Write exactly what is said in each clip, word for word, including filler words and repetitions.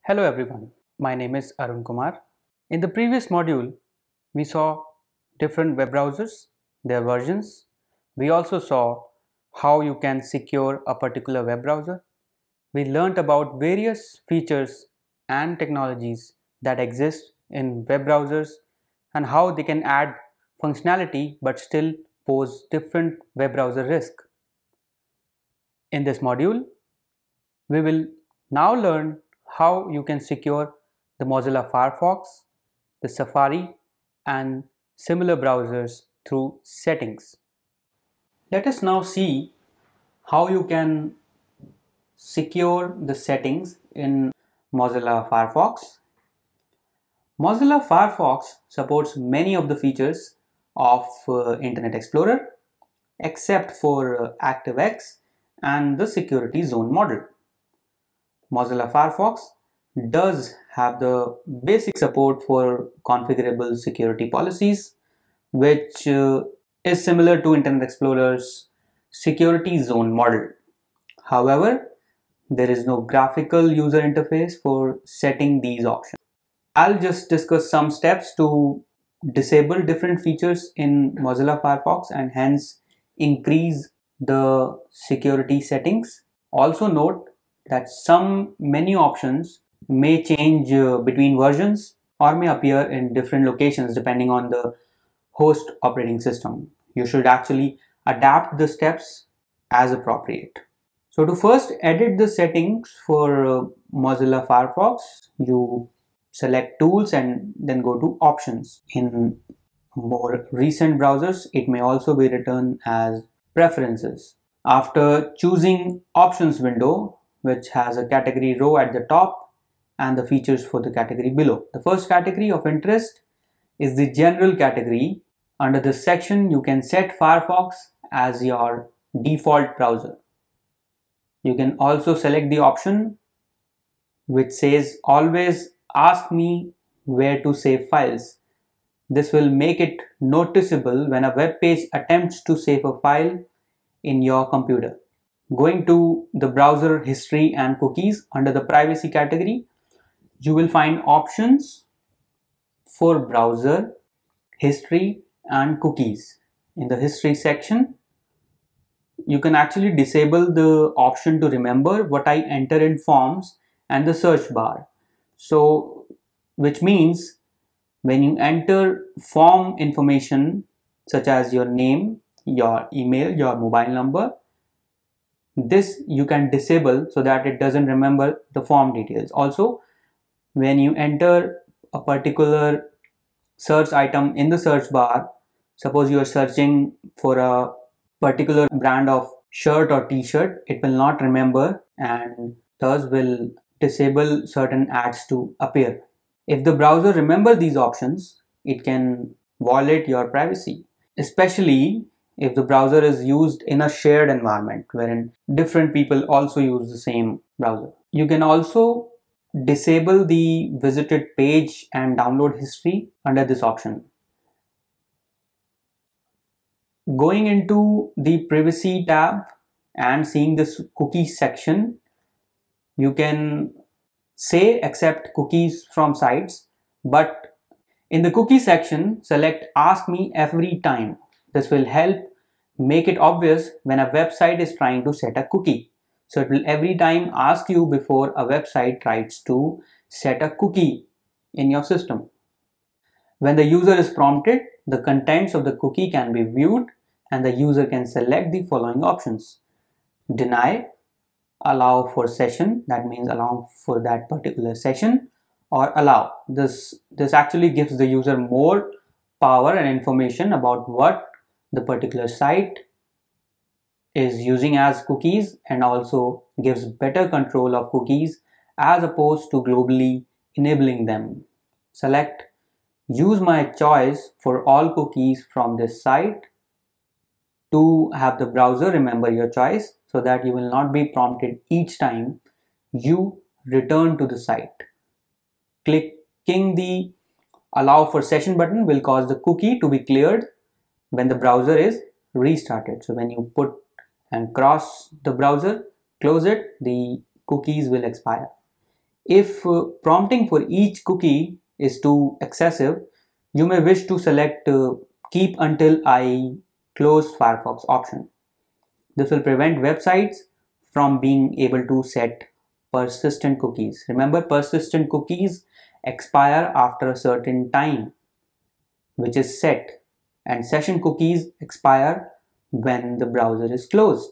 Hello everyone, my name is Arun Kumar. In the previous module, we saw different web browsers, their versions. We also saw how you can secure a particular web browser. We learnt about various features and technologies that exist in web browsers and how they can add functionality but still pose different web browser risk. In this module, we will now learn how you can secure the Mozilla Firefox, the Safari and similar browsers through settings. Let us now see how you can secure the settings in Mozilla Firefox. Mozilla Firefox supports many of the features of uh, Internet Explorer except for uh, ActiveX and the security zone model. Mozilla Firefox does have the basic support for configurable security policies, which uh, is similar to Internet Explorer's security zone model. However, there is no graphical user interface for setting these options. I'll just discuss some steps to disable different features in Mozilla Firefox and hence increase the security settings. Also note that some menu options may change uh, between versions or may appear in different locations depending on the host operating system. You should actually adapt the steps as appropriate. So to first edit the settings for uh, Mozilla Firefox, you select Tools and then go to Options. In more recent browsers, it may also be written as Preferences. After choosing Options window, which has a category row at the top and the features for the category below. The first category of interest is the general category. Under this section, you can set Firefox as your default browser. You can also select the option which says always ask me where to save files. This will make it noticeable when a web page attempts to save a file in your computer. Going to the browser history and cookies under the privacy category, you will find options for browser, history and cookies. In the history section, you can actually disable the option to remember what I enter in forms and the search bar. So, which means when you enter form information such as your name, your email, your mobile number, this you can disable so that it doesn't remember the form details. Also, when you enter a particular search item in the search bar, suppose you are searching for a particular brand of shirt or t-shirt, it will not remember and thus will disable certain ads to appear. If the browser remembers these options, it can violate your privacy, especially if the browser is used in a shared environment wherein different people also use the same browser. You can also disable the visited page and download history under this option. Going into the privacy tab and seeing this cookies section, you can say accept cookies from sites, but in the cookie section, select ask me every time. This will help make it obvious when a website is trying to set a cookie. So it will every time ask you before a website tries to set a cookie in your system. When the user is prompted, the contents of the cookie can be viewed and the user can select the following options: deny, allow for session, that means allow for that particular session, or allow. This, this actually gives the user more power and information about what the particular site is using as cookies and also gives better control of cookies as opposed to globally enabling them. Select use my choice for all cookies from this site to have the browser remember your choice so that you will not be prompted each time you return to the site. Clicking the allow for session button will cause the cookie to be cleared when the browser is restarted. So when you put and cross the browser, close it, the cookies will expire. If uh, prompting for each cookie is too excessive, you may wish to select uh, keep until I close Firefox option. This will prevent websites from being able to set persistent cookies. Remember, persistent cookies expire after a certain time, which is set, and session cookies expire when the browser is closed.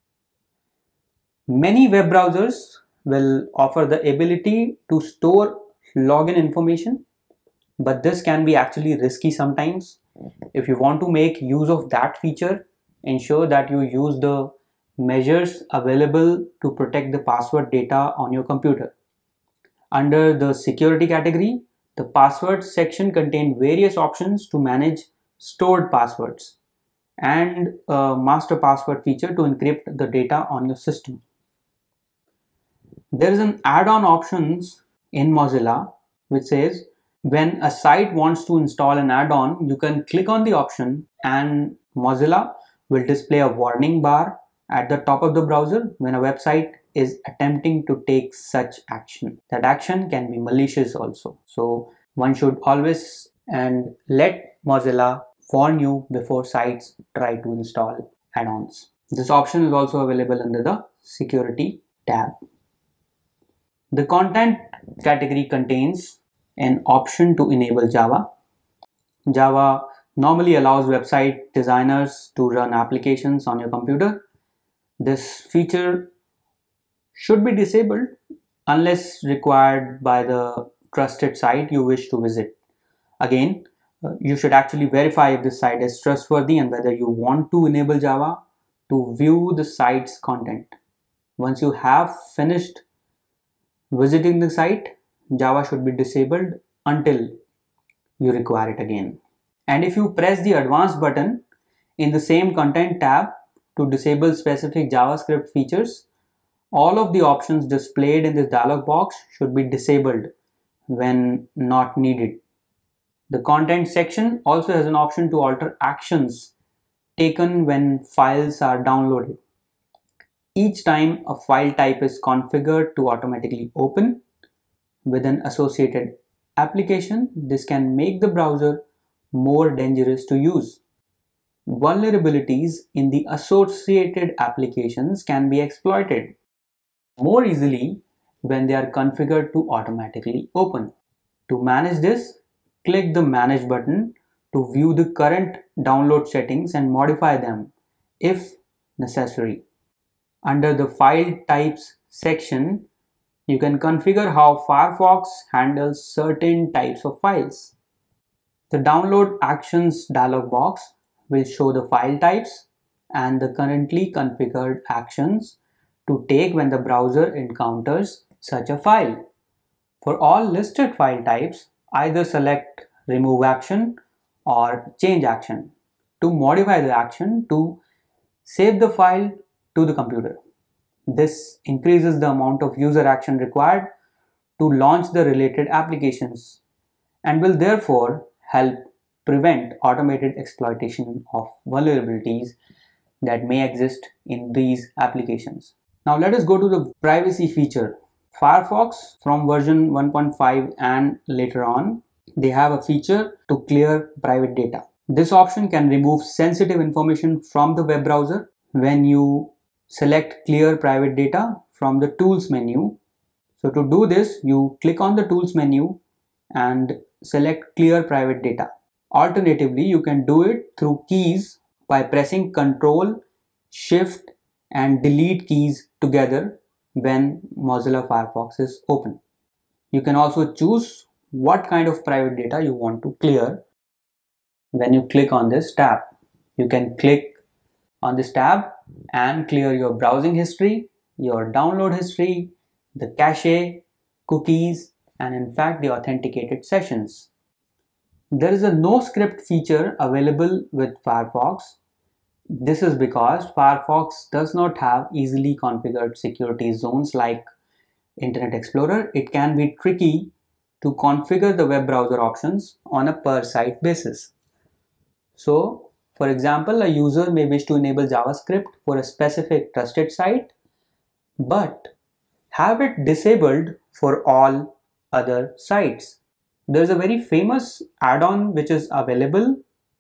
Many web browsers will offer the ability to store login information, but this can be actually risky sometimes. If you want to make use of that feature, ensure that you use the measures available to protect the password data on your computer. Under the security category, the passwords section contains various options to manage stored passwords and a master password feature to encrypt the data on your system. There is an add-on options in Mozilla which says when a site wants to install an add-on, you can click on the option and Mozilla will display a warning bar at the top of the browser when a website is attempting to take such action. That action can be malicious also. So one should always and let Mozilla warn you before sites try to install add-ons. This option is also available under the security tab. The content category contains an option to enable Java. Java normally allows website designers to run applications on your computer. This feature should be disabled unless required by the trusted site you wish to visit. Again, you should actually verify if the site is trustworthy and whether you want to enable Java to view the site's content. Once you have finished visiting the site, Java should be disabled until you require it again. And if you press the advanced button in the same content tab to disable specific JavaScript features, all of the options displayed in this dialog box should be disabled when not needed. The content section also has an option to alter actions taken when files are downloaded. Each time a file type is configured to automatically open with an associated application, this can make the browser more dangerous to use. Vulnerabilities in the associated applications can be exploited more easily when they are configured to automatically open. To manage this, click the Manage button to view the current download settings and modify them if necessary. Under the File Types section, you can configure how Firefox handles certain types of files. The Download Actions dialog box will show the file types and the currently configured actions to take when the browser encounters such a file. For all listed file types, either select Remove Action or Change Action to modify the action to save the file to the computer. This increases the amount of user action required to launch the related applications and will therefore help prevent automated exploitation of vulnerabilities that may exist in these applications. Now let us go to the privacy feature. Firefox from version one point five and later on, they have a feature to clear private data. This option can remove sensitive information from the web browser. When you select clear private data from the tools menu, so to do this, you click on the tools menu and select clear private data. Alternatively, you can do it through keys by pressing Control, Shift and Delete keys together when Mozilla Firefox is open. You can also choose what kind of private data you want to clear when you click on this tab. You can click on this tab and clear your browsing history, your download history, the cache, cookies, and in fact the authenticated sessions. There is a no script feature available with Firefox. This is because Firefox does not have easily configured security zones like Internet Explorer. It can be tricky to configure the web browser options on a per site basis. So, for example, a user may wish to enable JavaScript for a specific trusted site, but have it disabled for all other sites. There's a very famous add-on which is available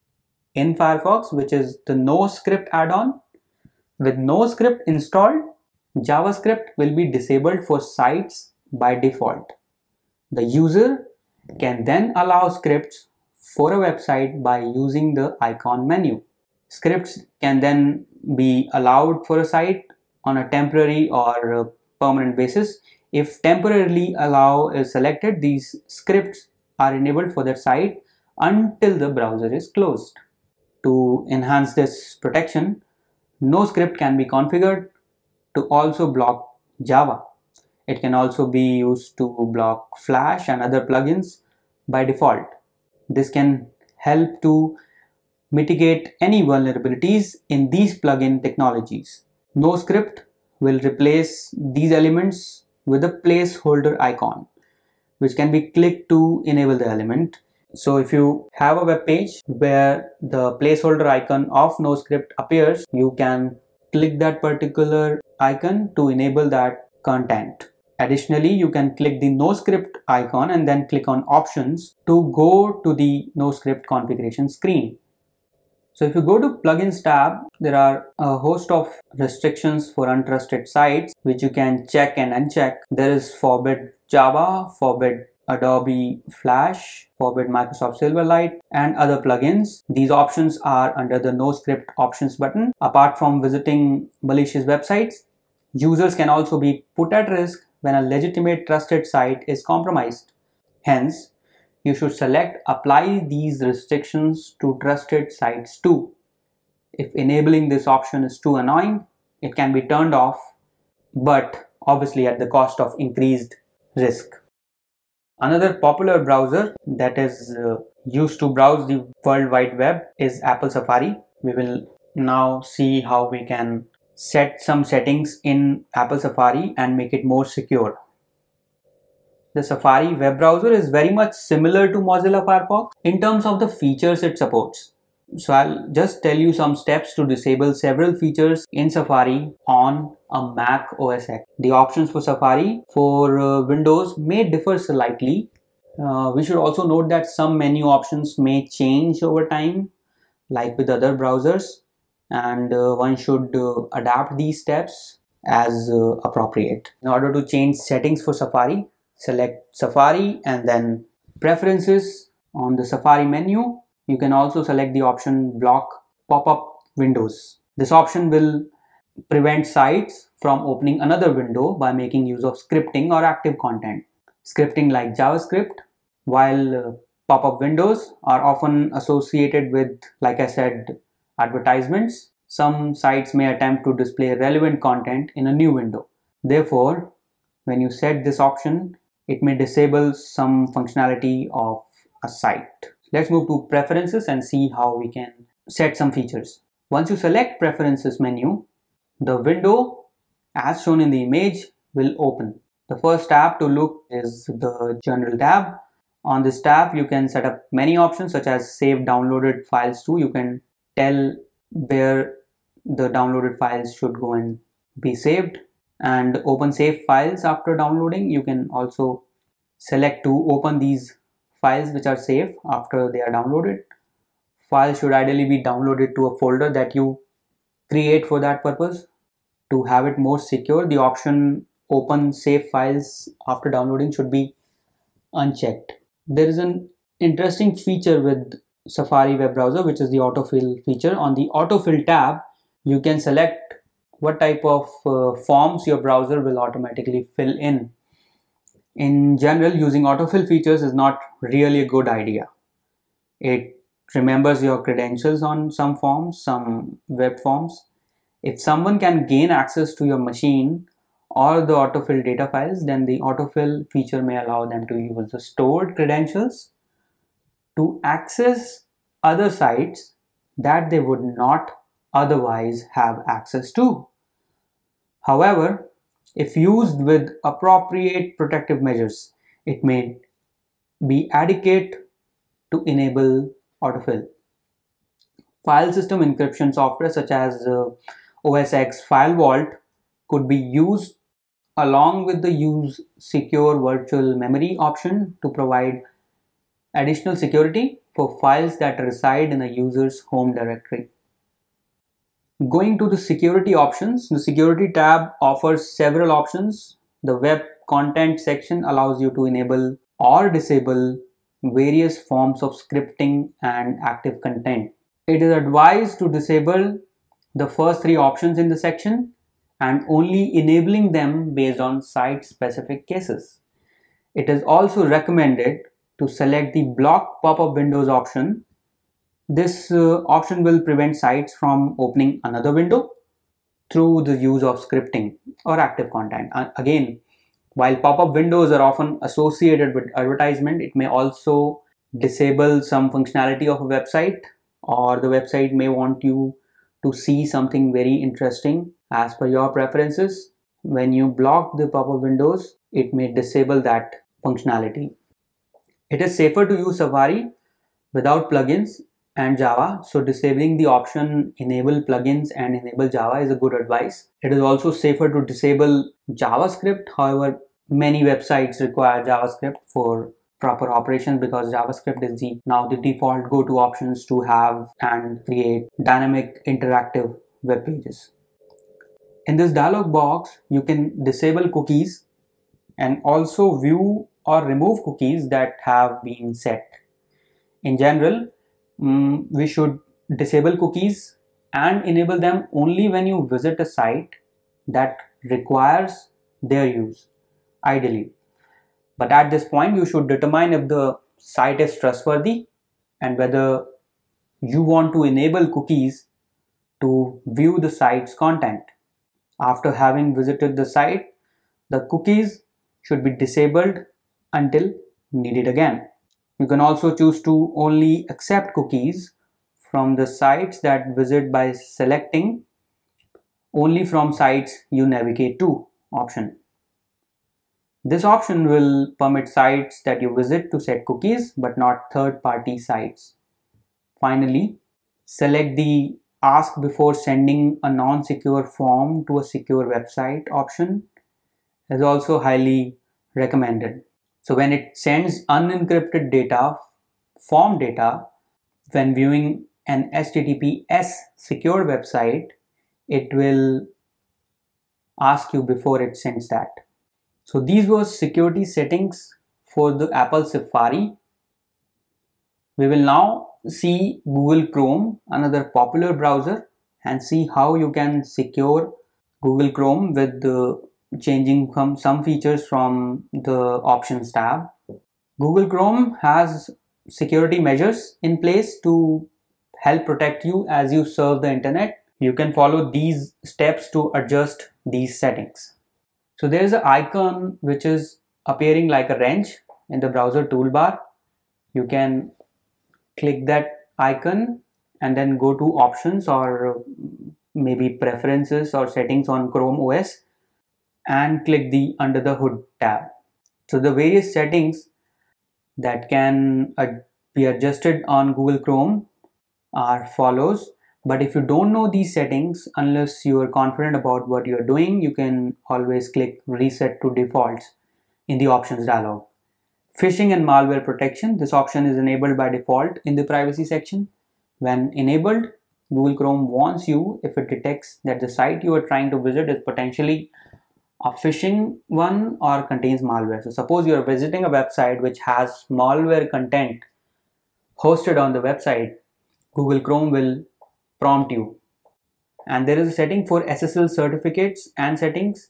in Firefox, which is the NoScript add-on. With NoScript installed, JavaScript will be disabled for sites by default. The user can then allow scripts for a website by using the icon menu. Scripts can then be allowed for a site on a temporary or a permanent basis. If temporarily allow is selected, these scripts are enabled for that site until the browser is closed. To enhance this protection, NoScript can be configured to also block Java. It can also be used to block Flash and other plugins by default. This can help to mitigate any vulnerabilities in these plugin technologies. NoScript will replace these elements with a placeholder icon, which can be clicked to enable the element. So if you have a web page where the placeholder icon of NoScript appears, you can click that particular icon to enable that content. Additionally, you can click the NoScript icon and then click on options to go to the NoScript configuration screen. So if you go to plugins tab, there are a host of restrictions for untrusted sites which you can check and uncheck. There is forbid Java, forbid Adobe Flash, forbid Microsoft Silverlight, and other plugins. These options are under the NoScript options button. Apart from visiting malicious websites, users can also be put at risk when a legitimate trusted site is compromised. Hence, you should select apply these restrictions to trusted sites too. If enabling this option is too annoying, it can be turned off, but obviously at the cost of increased risk. Another popular browser that is uh, used to browse the World Wide Web is Apple Safari. We will now see how we can set some settings in Apple Safari and make it more secure. The Safari web browser is very much similar to Mozilla Firefox in terms of the features it supports. So I'll just tell you some steps to disable several features in Safari on a Mac O S X. The options for Safari for uh, Windows may differ slightly. Uh, we should also note that some menu options may change over time, like with other browsers, and uh, one should uh, adapt these steps as uh, appropriate. In order to change settings for Safari, select Safari and then Preferences. On the Safari menu, you can also select the option Block Pop-up Windows. This option will prevent sites from opening another window by making use of scripting or active content. Scripting like JavaScript, while uh, pop-up windows are often associated with, like I said, advertisements. Some sites may attempt to display relevant content in a new window. Therefore, when you set this option, it may disable some functionality of a site. Let's move to Preferences and see how we can set some features. Once you select Preferences menu, the window as shown in the image will open. The first tab to look is the General tab. On this tab, you can set up many options such as save downloaded files to. You can tell where the downloaded files should go and be saved, and open save files after downloading. You can also select to open these files which are saved after they are downloaded. Files should ideally be downloaded to a folder that you create for that purpose. To have it more secure, the option open save files after downloading should be unchecked. There is an interesting feature with Safari web browser, which is the autofill feature. On the autofill tab, you can select what type of uh, forms your browser will automatically fill in. In general, using autofill features is not really a good idea. It remembers your credentials on some forms, some web forms. If someone can gain access to your machine or the autofill data files, then the autofill feature may allow them to use the stored credentials to access other sites that they would not otherwise have access to. However, if used with appropriate protective measures, it may be adequate to enable autofill. File system encryption software such as uh, O S X File Vault could be used along with the use secure virtual memory option to provide additional security for files that reside in a user's home directory. Going to the security options, the security tab offers several options. The web content section allows you to enable or disable various forms of scripting and active content. It is advised to disable the first three options in the section and only enabling them based on site-specific cases. It is also recommended to select the block pop-up windows option. This uh, option will prevent sites from opening another window through the use of scripting or active content. Uh, again, while pop-up windows are often associated with advertisement, it may also disable some functionality of a website, or the website may want you to see something very interesting as per your preferences. When you block the pop-up windows, it may disable that functionality. It is safer to use Safari without plugins and Java, so disabling the option enable plugins and enable Java is a good advice. It is also safer to disable JavaScript. However, many websites require JavaScript for proper operations because JavaScript is the now the default go-to options to have and create dynamic interactive web pages. In this dialog box, you can disable cookies and also view or remove cookies that have been set. In general, um, we should disable cookies and enable them only when you visit a site that requires their use, ideally. But at this point, you should determine if the site is trustworthy and whether you want to enable cookies to view the site's content. After having visited the site, the cookies should be disabled until needed again. You can also choose to only accept cookies from the sites that visit by selecting only from sites you navigate to option. This option will permit sites that you visit to set cookies but not third-party sites. Finally, select the Ask before sending a non-secure form to a secure website option is also highly recommended. So when it sends unencrypted data, form data, when viewing an H T T P S secure website, it will ask you before it sends that. So these were security settings for the Apple Safari. We will now see Google Chrome, another popular browser, and see how you can secure Google Chrome with the changing from some features from the options tab. Google Chrome has security measures in place to help protect you as you surf the internet. You can follow these steps to adjust these settings. So there is an icon which is appearing like a wrench in the browser toolbar. You can click that icon and then go to options or maybe preferences or settings on Chrome O S and click the under the hood tab. So the various settings that can ad- be adjusted on Google Chrome are follows. But if you don't know these settings, unless you are confident about what you are doing, you can always click reset to defaults in the options dialog. Phishing and malware protection. This option is enabled by default in the privacy section. When enabled, Google Chrome warns you if it detects that the site you are trying to visit is potentially a phishing one or contains malware. So suppose you are visiting a website which has malware content hosted on the website, Google Chrome will prompt you. And there is a setting for S S L certificates and settings.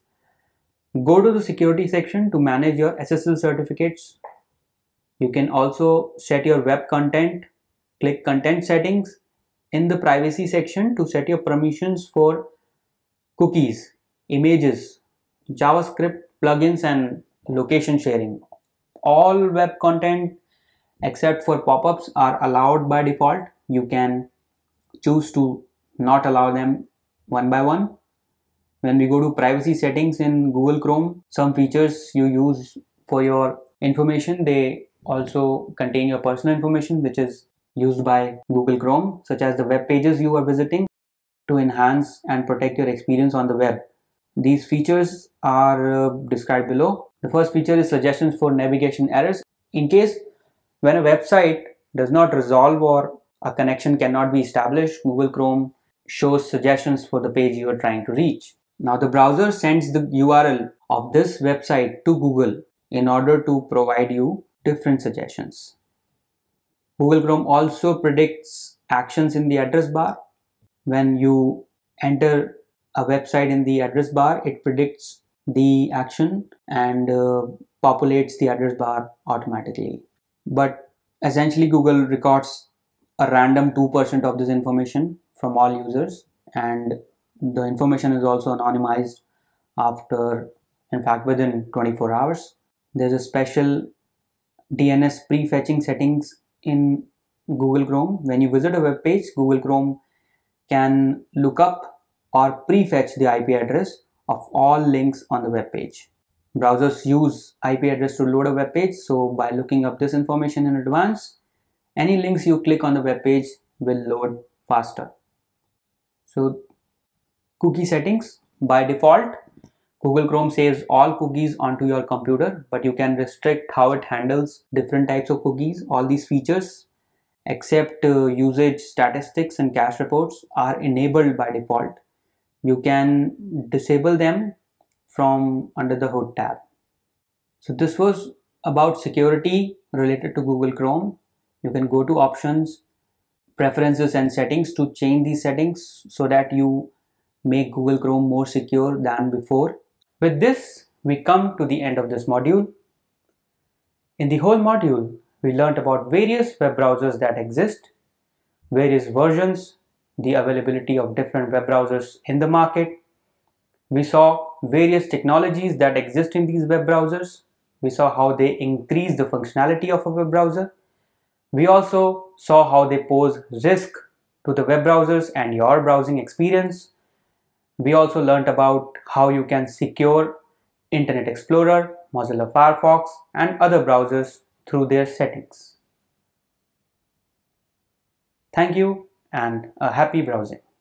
Go to the security section to manage your S S L certificates. You can also set your web content. Click content settings in the privacy section to set your permissions for cookies, images, JavaScript, plugins, and location sharing. All web content except for pop-ups are allowed by default. You can choose to not allow them one by one. When we go to privacy settings in Google Chrome, some features you use for your information, they also contain your personal information which is used by Google Chrome, such as the web pages you are visiting to enhance and protect your experience on the web. These features are uh, described below. The first feature is suggestions for navigation errors. In case when a website does not resolve or a connection cannot be established, Google Chrome shows suggestions for the page you are trying to reach. Now the browser sends the U R L of this website to Google in order to provide you different suggestions. Google Chrome also predicts actions in the address bar. When you enter a website in the address bar, it predicts the action and uh, populates the address bar automatically. But essentially Google records a random two percent of this information from all users, and the information is also anonymized after, in fact, within twenty-four hours. There's a special D N S prefetching settings in Google Chrome. When you visit a web page, Google Chrome can look up or prefetch the I P address of all links on the web page. Browsers use I P address to load a web page, so by looking up this information in advance, any links you click on the web page will load faster. So cookie settings. By default, Google Chrome saves all cookies onto your computer, but you can restrict how it handles different types of cookies. All these features, except uh, usage statistics and cache reports, are enabled by default. You can disable them from under the hood tab. So this was about security related to Google Chrome. You can go to options, preferences and settings to change these settings so that you make Google Chrome more secure than before. With this, we come to the end of this module. In the whole module, we learned about various web browsers that exist, various versions, the availability of different web browsers in the market. We saw various technologies that exist in these web browsers. We saw how they increase the functionality of a web browser. We also saw how they pose risk to the web browsers and your browsing experience. We also learned about how you can secure Internet Explorer, Mozilla Firefox, and other browsers through their settings. Thank you and a happy browsing.